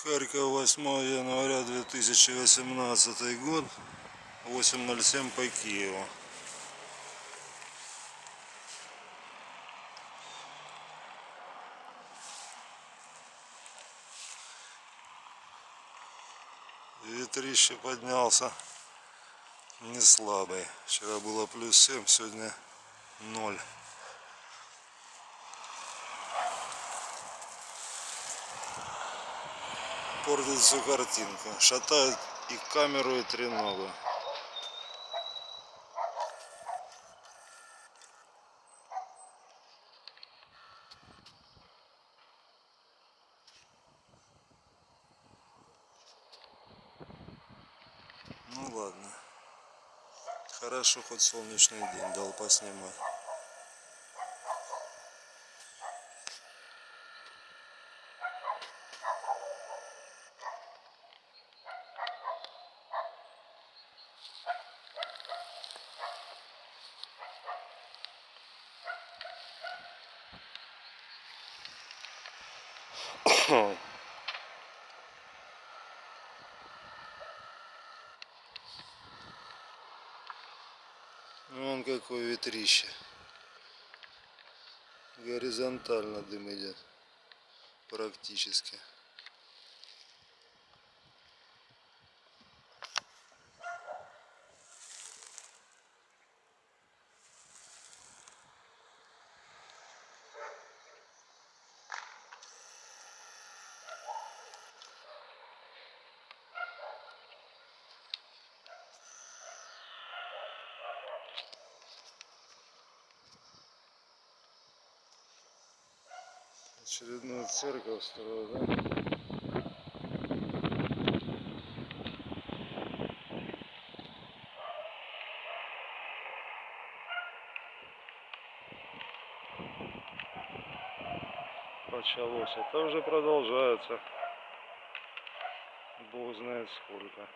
Харьков, 8 января 2018 год, 8:07 по Киеву. Ветрище поднялся не слабый. Вчера было +7, сегодня 0. Портит всю картинку. Шатает и камеру, и треногу. Ну ладно. Хорошо, хоть солнечный день дал поснимать. Вон какое ветрище. Горизонтально дым идет. Практически. Очередную церковь строил, да? Началось. Это уже продолжается. Бог знает сколько.